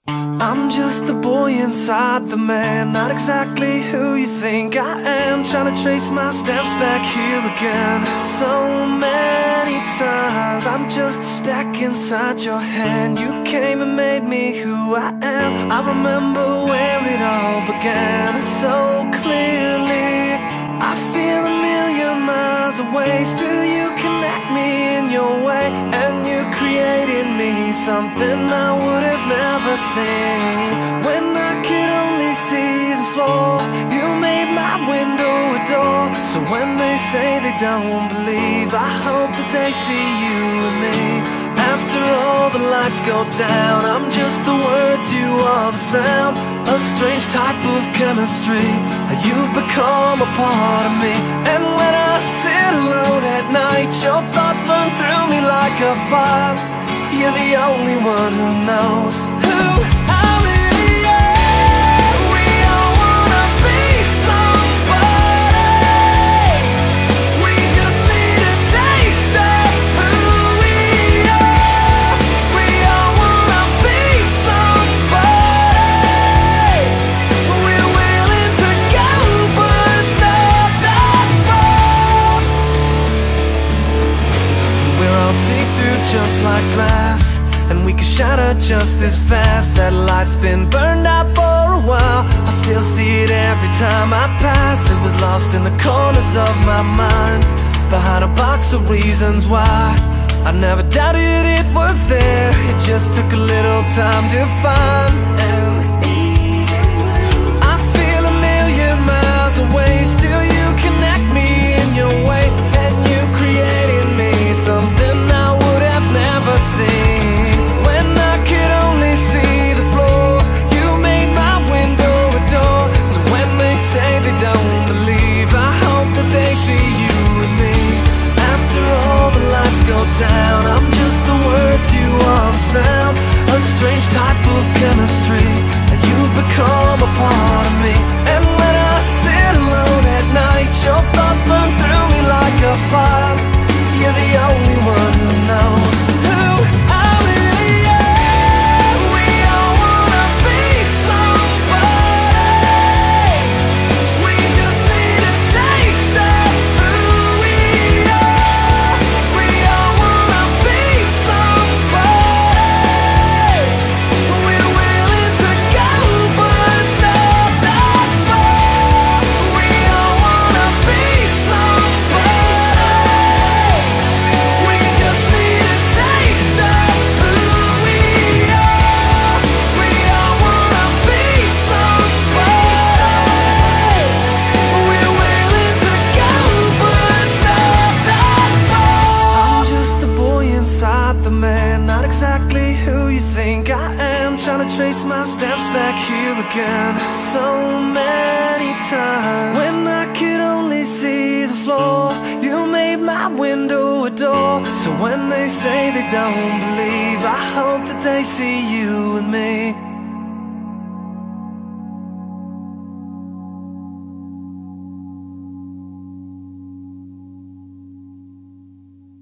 I'm just the boy inside the man, not exactly who you think I am. Trying to trace my steps back here again. So many times I'm just a speck inside your hand. You came and made me who I am. I remember where it all began so clearly. I feel a million miles away. Still you connect me in your way, and you created me something I would have never seen. When I could only see the floor, you made my window a door. So when they say they don't believe, I hope that they see you and me. After all the lights go down, I'm just the words, you are the sound. A strange type of chemistry, you've become a part of me. And when I sit alone at night, your thoughts burn through me like a fire. You're the only one who knows who I really am. We all wanna be somebody. We just need a taste of who we are. We all wanna be somebody. We're willing to go, but not that far. We're all see-through just like glass, and we can shatter just as fast. That light's been burned out for a while. I still see it every time I pass. It was lost in the corners of my mind, behind a box of reasons why. I never doubted it was there. It just took a little time to find. And I feel a million miles away. Still you connect me in your way, and you created me something I would have never seen. When I could only see the floor, you made my window a door. So when they say they don't believe, I hope that they see you and me. After all the lights go down, I'm just the words, you are the sound. A strange type of chemistry, you've become a part of me. And when I sit alone at night, your thoughts burn through me like a fire. You're the only one who knows who I really am. We all wanna be somebody. We just need a taste of who we are. We all wanna be somebody. We're willing to go, but not that far. We all wanna be somebody. We just need a taste of who we are. We all wanna be somebody. We're willing to go, but not that far. I'm just the boy inside the man, not exactly who you think I am. Trying to trace my steps back here again so many times. When I could only see the floor, you made my window a door. So when they say they don't believe, I hope that they see you and me.